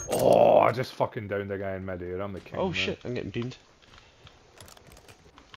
Oh, I just fucking downed a guy in mid-air. I'm the king. Oh man. shit, I'm getting beamed.